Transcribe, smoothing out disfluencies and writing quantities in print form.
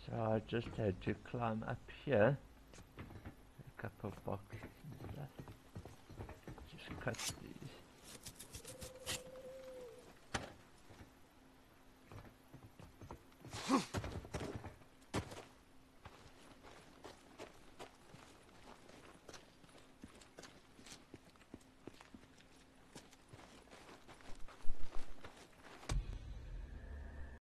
So I just had to climb up here, a couple of boxes and stuff. Just cut these.